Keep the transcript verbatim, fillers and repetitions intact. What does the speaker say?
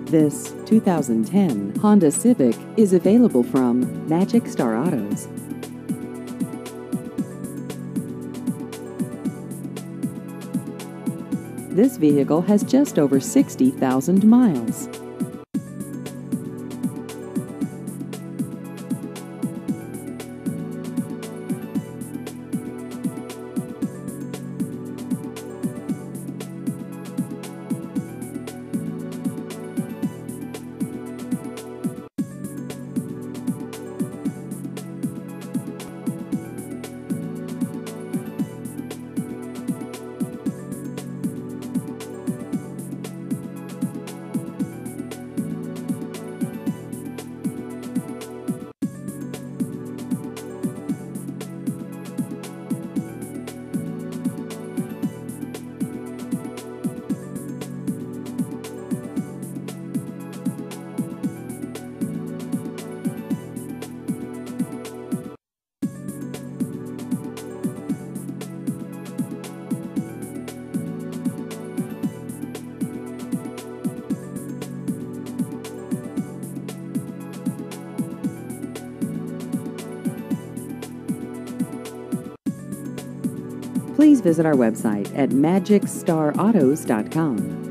This two thousand ten Honda Civic is available from Magic Star Autos. This vehicle has just over sixty thousand miles. Please visit our website at magic star autos dot com.